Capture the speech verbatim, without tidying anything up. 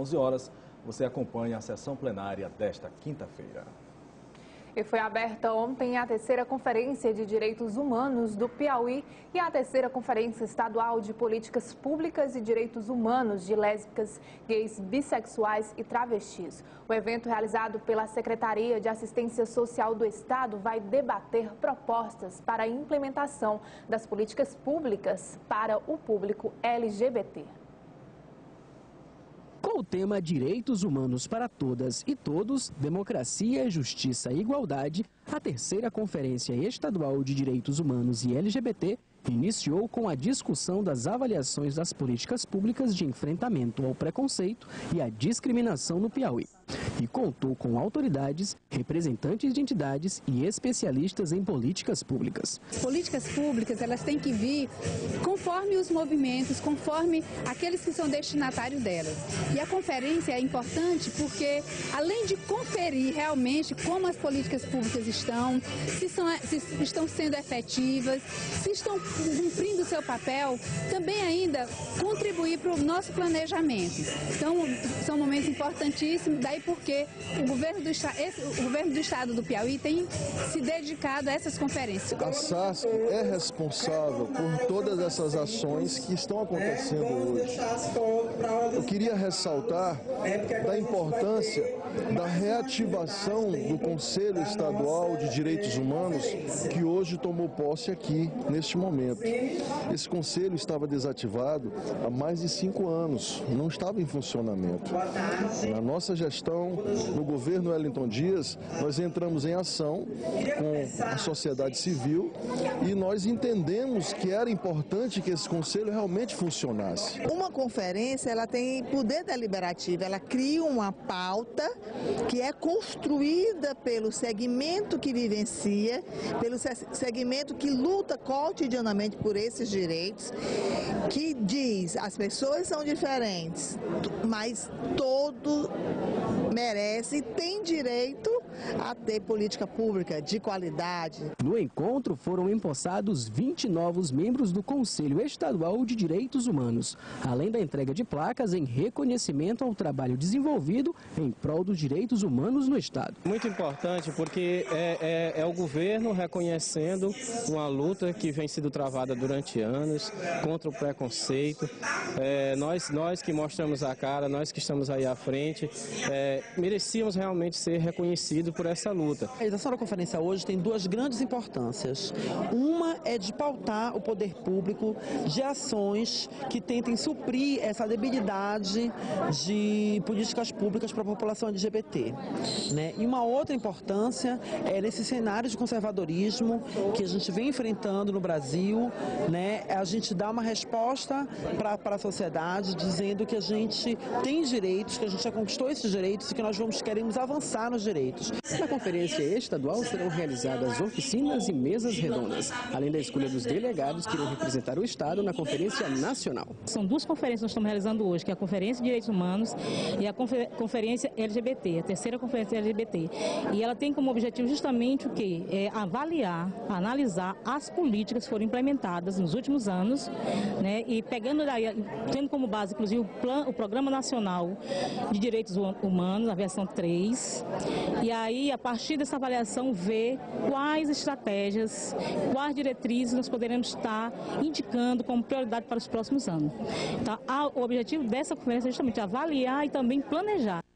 onze horas, você acompanha a sessão plenária desta quinta-feira. E foi aberta ontem a terceira Conferência de Direitos Humanos do Piauí e a terceira Conferência Estadual de Políticas Públicas e Direitos Humanos de Lésbicas, Gays, Bissexuais e Travestis. O evento, realizado pela Secretaria de Assistência Social do Estado, vai debater propostas para a implementação das políticas públicas para o público L G B T. Com o tema Direitos Humanos para Todas e Todos, Democracia, Justiça e Igualdade, a terceira Conferência Estadual de Direitos Humanos e L G B T iniciou com a discussão das avaliações das políticas públicas de enfrentamento ao preconceito e à discriminação no Piauí. E contou com autoridades, representantes de entidades e especialistas em políticas públicas. Políticas públicas, elas têm que vir conforme os movimentos, conforme aqueles que são destinatários delas. E a conferência é importante porque, além de conferir realmente como as políticas públicas estão, se, são, se estão sendo efetivas, se estão cumprindo o seu papel, também ainda contribuir para o nosso planejamento. Então, são momentos importantíssimos, daí porque o governo do, esse, o governo do Estado do Piauí tem se dedicado a essas conferências. A SASP é responsável por todas essas ações que estão acontecendo hoje. Eu queria ressaltar da importância da reativação do Conselho Estadual de Direitos Humanos, que hoje tomou posse aqui, neste momento. Esse conselho estava desativado há mais de cinco anos, não estava em funcionamento. Na nossa gestão, no governo Wellington Dias, nós entramos em ação com a sociedade civil e nós entendemos que era importante que esse conselho realmente funcionasse. Uma conferência, ela tem poder deliberativo, ela cria uma pauta que é construída pelo segmento que vivencia, pelo segmento que luta cotidianamente por esses direitos, que diz, as pessoas são diferentes, mas todo merece e tem direito a ter política pública de qualidade. No encontro foram empossados vinte novos membros do Conselho Estadual de Direitos Humanos, além da entrega de placas em reconhecimento ao trabalho desenvolvido em prol dos direitos humanos no Estado. Muito importante porque é, é, é o governo reconhecendo uma luta que vem sido travada durante anos contra o preconceito. É, nós, nós que mostramos a cara, nós que estamos aí à frente, é, merecíamos realmente ser reconhecidos por essa luta. A realização da conferência hoje tem duas grandes importâncias. Uma é de pautar o poder público de ações que tentem suprir essa debilidade de políticas públicas para a população L G B T. Né? E uma outra importância é nesse cenário de conservadorismo que a gente vem enfrentando no Brasil, né? A gente dá uma resposta para para a sociedade dizendo que a gente tem direitos, que a gente já conquistou esses direitos e que nós vamos queremos avançar nos direitos. Na conferência estadual serão realizadas oficinas e mesas redondas, além da escolha dos delegados que irão representar o Estado na Conferência Nacional. São duas conferências que nós estamos realizando hoje, que é a Conferência de Direitos Humanos e a Conferência L G B T, a terceira Conferência L G B T. E ela tem como objetivo justamente o quê? É avaliar, analisar as políticas que foram implementadas nos últimos anos, né? E pegando daí, tendo como base, inclusive, o, plan, o Programa Nacional de Direitos Humanos, a versão três, e aí, a partir dessa avaliação, ver quais estratégias, quais diretrizes nós poderemos estar indicando como prioridade para os próximos anos. Então, o objetivo dessa conferência é justamente avaliar e também planejar.